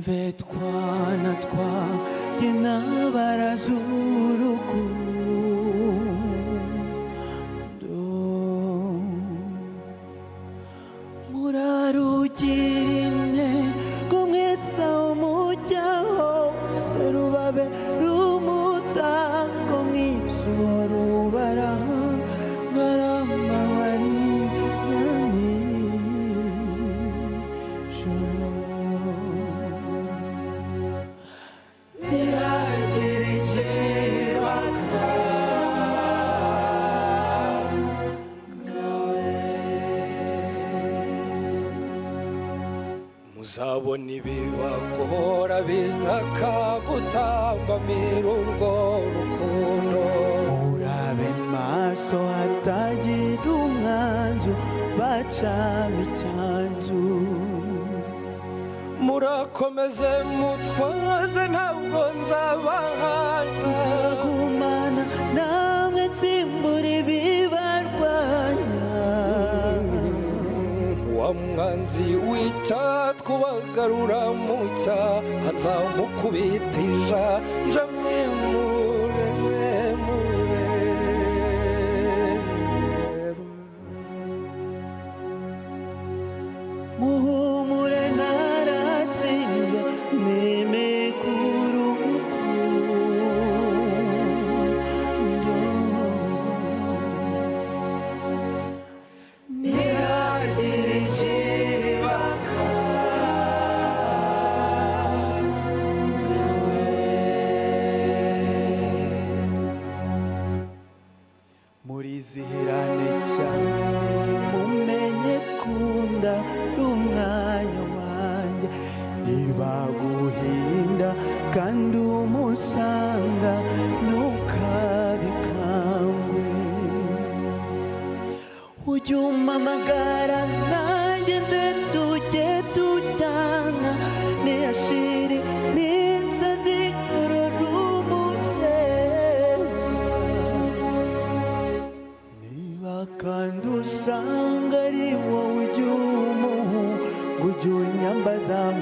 umve twana twanjye n'abarazurukundo murarugira intego mwese aho mujya hose rubabe rumutango mwizuba rubara ngarama wari nyamijoro ntihagire ikibaka muzabona ibibagora bizaka gutambamira urwo rukundo murabe maso hatagira umwanzu bacamo icyanzu murakomeze mutwaze ntabwo nzabahana nzagumana namwe nsimbura ibibarwanya wa mwanzi w'icyatwa ubagarura mu cyaha nzamukubitija njamwimure muhumure naratsinze nemekuru ntihagire ikibaka murizihirane cyane mumenye kunda n'umwanya wanjye ntibaguhinda kandi umusanga ntukabikangwe ujye umpamagara nanjye nze tujye tujyana niyashiri n'inzozi ururumureba niba kandi usanga ari wowe ujya umuhu ujya unyambaza